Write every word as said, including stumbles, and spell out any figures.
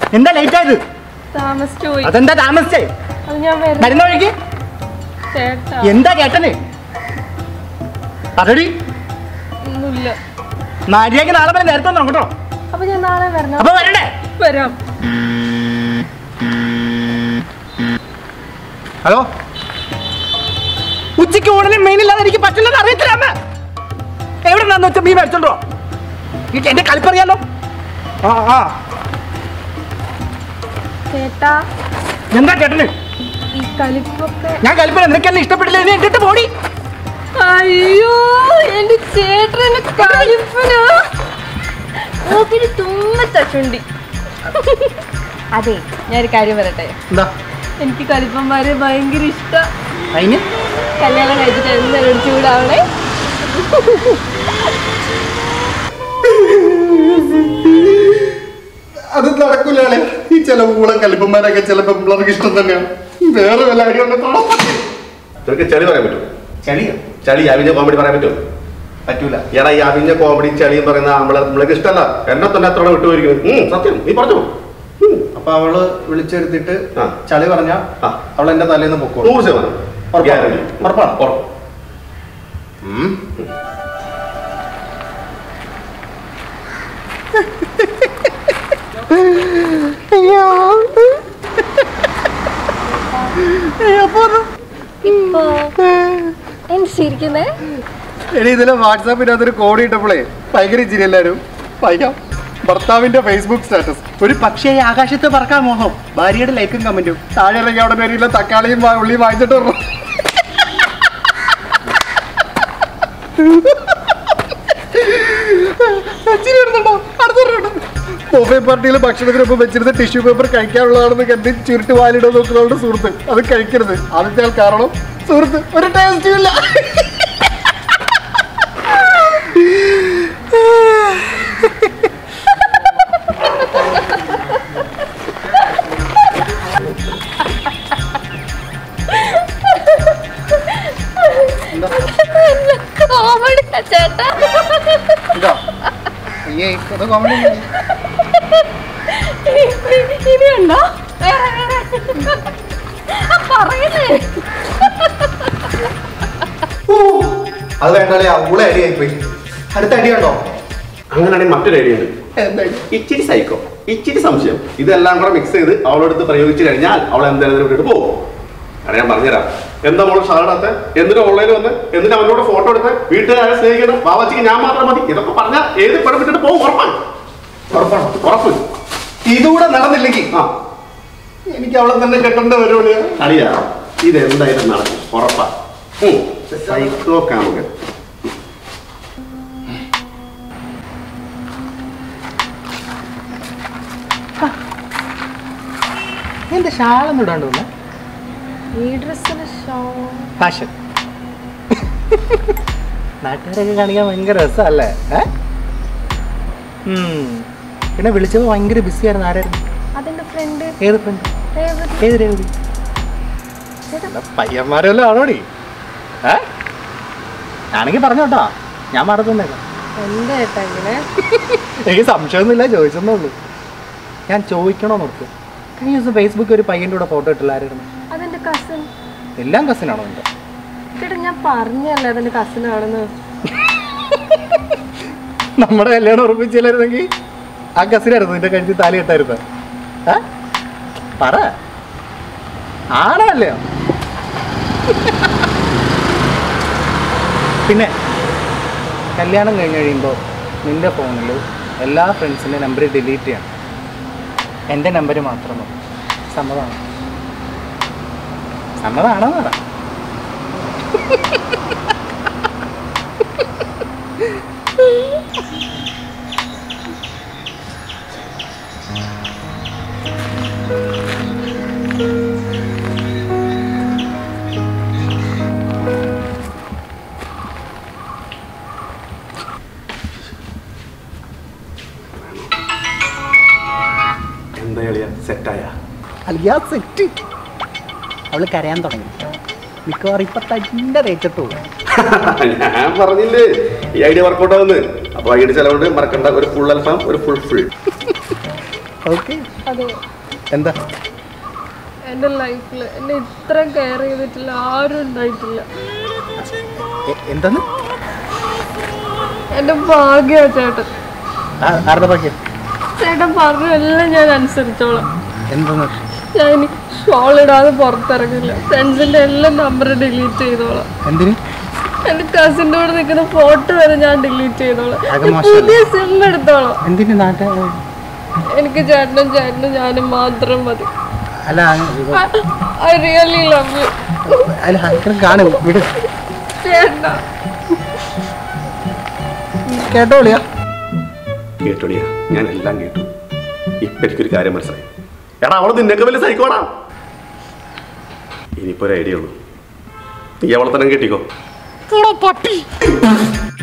എന്താ ലേറ്റ് ആയത്? താമസിച്ചു പോയി. അതെന്താ താമസിച്ചേ? അത് ഞാൻ വരുന്ന വഴിക്ക് ചേട്ടാ. എന്താ ചേട്ടന്? അതടി ഒന്നുമില്ല. നാരിയാക്ക് നാളെ വരെ നേരത്തെ വന്നോ കേട്ടോ. അപ്പൊ ഞാൻ നാളെ വരണം. അപ്പൊ വരണ്ടേ? വരാം. ഹലോ, ഉച്ചയ്ക്ക് ഊണിന് മീനില്ലാതെ എനിക്ക് പറ്റില്ലെന്ന് അറിയത്തില്ല അമ്മ. എവിടെ നിന്നാന്ന് വെച്ചാൽ മീൻ മേടിച്ചോണ്ടോ? എനിക്ക് എന്റെ കളിപ്പറിയാലോ. ആ ആ ചേട്ടാ, എന്താ ചേട്ടന് ഈ കലിപ്പൊക്കെ? ഞാൻ കളിപ്പറ നിനക്കെന്നെ ഇഷ്ടപ്പെട്ടില്ല, നീ ഇട്ടിട്ട് പോടി. അയ്യോ, എന്റെ ചേട്ടന് കലിപ്പനാ. ഓക്കിന് തുമ്മത്തച്ചുണ്ടി. അതെ, ഞാനൊരു കാര്യം പറയട്ടെ. എന്താ? എനിക്ക് കലിപ്പന്മാരെ ഭയങ്കര ഇഷ്ടം. അതിന് കല്യാണം കഴിച്ചിട്ട് എന്തായാലും ചൂടാവണേ. അത് നടക്കൂലേ? ഈ ചില ഊളം കലിപ്പന്മാരൊക്കെ ചില പെമ്പിളർക്ക് ഇഷ്ടം തന്നെയാണ്. വേറെ വല്ല നിനക്ക് ചളി പറയാൻ പറ്റുമോ? ചളിയോ? ചളി അവിഞ്ഞ കോമഡി പറയാൻ പറ്റുമോ? പറ്റൂല. എടാ ഈ അവിഞ്ഞ കോമഡി ചളിയും പറയുന്ന നമ്മളെ നമ്മൾക്ക് ഇഷ്ടമല്ല. എന്നെ തന്നെ അത്ര വിട്ടുപോയിരിക്കുന്നത്. സത്യം, നീ പറഞ്ഞു. അപ്പൊ അവള് വിളിച്ചെടുത്തിട്ട് ചളി പറഞ്ഞ അവൾ എന്റെ തലേന്ന് പൊക്കോ. നൂറ് ശതമാനം ഉറപ്പാണ്. ഉറപ്പ്. എടി ഇതിലെ വാട്സാപ്പിനകത്തൊരു കോഡ് ഇട്ടപ്പോളേ ഭയങ്കര ഇച്ചിരി എല്ലാരും വായിക്കാം. ഭർത്താവിന്റെ ഫേസ്ബുക്ക് സ്റ്റാറ്റസ്: ഒരു പക്ഷേ ആകാശത്ത് പറക്കാൻ മോഹം, ഭാര്യയുടെ ലൈക്കും കമന്റും, താഴെ ഇറങ്ങി അവിടെ പേരില്ല തക്കാളിയും ഉള്ളിയും വാങ്ങിച്ചിട്ട് വരണം. ബൊഫേ പാർട്ടിയിൽ ഭക്ഷണത്തിനൊപ്പം വെച്ചിരുന്ന ടിഷ്യൂ പേപ്പർ കഴിക്കാനുള്ളതാണെന്ന് കരുതി ചുരുട്ട് വാലിടോ നോക്കുന്നവരുടെ സുഹൃത്ത് അത് കഴിക്കരുത്. ആദ്യത്തെ കാരണം സുഹൃത്ത് ഒരു ടേസ്റ്റും ഇല്ല. ചേട്ടാ ഇനിയുണ്ടോ? പറയുന്നേ അത് വേണ്ടാലേ, ഊള അടിയായിപ്പോയി. അടുത്ത അടി കണ്ടോ? അങ്ങനെയാണെങ്കിൽ മറ്റൊരു ഐഡിയ ഉണ്ട്. ഇച്ചിരി സൈക്കോ, ഇച്ചിരി സംശയം, ഇതെല്ലാം കൂടെ മിക്സ് ചെയ്ത് അവളെടുത്ത് പ്രയോഗിച്ചു കഴിഞ്ഞാൽ അവൾ എന്തായാലും വിട്ടിട്ട് പോകും. അത് ഞാൻ പറഞ്ഞുതരാം. എന്താ മോള് ഷാർഡാത്ത, എന്തിനാ ഓൺലൈനിൽ വന്ന്, എന്തിനാ അവനോട് ഫോട്ടോ എടുത്ത്, വീട്ടുകാരെ സ്നേഹിക്കണം, ബാബാച്ചിക്ക് ഞാൻ മാത്രം മതി, ഇതൊക്കെ പറഞ്ഞാൽ ഏത് പടം വിട്ടിട്ട് പോകും. ഉറപ്പാണ്. ഉറപ്പാണ്. ഉറപ്പ്. ഇതുകൂടെ നടന്നില്ലെങ്കിൽ ആ എനിക്ക് അവളെ തന്നെ കെട്ടേണ്ട വരുള്ളൂ. അറിയാ, ഇതെന്തായാലും നടക്കും. ഉറപ്പാ. സൈക്കോ കാമുകൻ. എന്റെ ഷാളൊന്നും ഇടാണ്ട് വന്നേ. ഈ ഡ്രസ്സിന് ഫാഷൻ നാട്ടുകാരൊക്കെ കാണിക്കാൻ ഭയങ്കര രസമല്ലേ? പിന്നെ വിളിച്ചപ്പോൾ ഭയങ്കര ബിസി ആയിരുന്നു. ആരായിരുന്നു? അതെന്റെ ഫ്രണ്ട്. ഏത് ഫ്രണ്ട്? ഏത് രേവതി? പയ്യന്മാരെല്ലാം ആണോടി? ഏ ആണെങ്കിൽ പറഞ്ഞോട്ടോ, ഞാൻ മറന്നേക്കാം. എന്താ ചേട്ടാ ഇങ്ങനെ? എനിക്ക് സംശയമൊന്നുമില്ല, ചോദിച്ചെന്നുള്ളൂ. ഞാൻ ചോദിക്കണോ നോക്ക്. കഴിഞ്ഞ ദിവസം ഫേസ്ബുക്കിൽ ഒരു പയ്യൻ്റെ കൂടെ ഫോട്ടോ ഇട്ടില്ലായിരുന്നു? അതെന്റെ കസിൻ. എല്ലാം കസിനാണോ എൻ്റെ? ചേട്ടാ ഞാൻ പറഞ്ഞല്ലേ അതെന്റെ കസിനാണെന്ന്. നമ്മുടെ കല്യാണം ഉറപ്പിച്ചില്ലായിരുന്നെങ്കിൽ ആ കസിനായിരുന്നു നിന്റെ കഴുത്തിൽ താലി കെട്ടായിരുന്നു. ഏ പറ, ആണല്ലേ? പിന്നെ കല്യാണം കഴിഞ്ഞ് കഴിയുമ്പോൾ നിൻ്റെ ഫോണിൽ എല്ലാ ഫ്രണ്ട്സിൻ്റെ നമ്പർ ഡിലീറ്റ് ചെയ്യണം. എൻ്റെ നമ്പർ മാത്രം മതി. സമ്മതമാണ്? സമ്മതമാണെന്ന് പറ. അവള് കരയാൻ തുടങ്ങി. മിക്കവാറും ഇപ്പൊ തന്നെ തേച്ചിട്ട് പോകും. ഞാൻ പറഞ്ഞില്ലേ ഈ ഐഡിയ വർക്കൗട്ട് ആവുന്നത്. അപ്പൊ ഐഡിയ ചെലവുണ്ട്. മറക്കണ്ട, ഒരു ഫുൾ അൽഫാം, ഒരു ഫുൾ ഫുൾ. ഓക്കെ. അതെ, എന്താ? എൻ്റെ ലൈഫിൽ എന്നെ ഇത്ര കെയർ ചെയ്തിട്ടില്ല ആരും ഉണ്ടായിട്ടില്ല. എന്താന്ന്? എൻ്റെ ഭാഗ്യ ചേട്ടൻ. ആരുടെ ഭാഗ്യം? ചേട്ടൻ പറഞ്ഞെല്ലാം ഞാൻ അനുസരിച്ചോളാം. എന്താന്ന്? ഞാൻ ഇനി ഷോൾ ഇടാതെ പുറത്തിറങ്ങില്ല. ഫ്രണ്ട്സിന്റെ എല്ലാം നമ്പർ ഡിലീറ്റ് ചെയ്തോളാം. എന്തിന്? എന്റെ കസിന്റെ കൂടെ നിൽക്കുന്ന ഫോട്ടോ വരെ ഞാൻ ഡിലീറ്റ് ചെയ്തോളാം. പുതിയ സിം എടുത്തോളാം. എന്തിന് നാട്ടെ? എനിക്ക് ചേട്ടനും ചേട്ടനും ഞാനും മാത്രം മതി. അല്ല, ഐ റിയലി ലവ് യു. അല്ല കാണും വിട്. ചേട്ടാ കേട്ടോളിയാ കേട്ടോളിയാ ഞാൻ എല്ലാം കേട്ടു. ഇപ്പൊ എനിക്കൊരു കാര്യം മനസ്സിലായി. എടാ അവള് നിന്നൊക്കെ വലിയ സൈക്കോടാ. ഇനിയിപ്പോ ഒരു ഐഡിയ ഉള്ളൂ. നീ അവളെ തന്നെ കേട്ടിക്കോ. പട്ടി.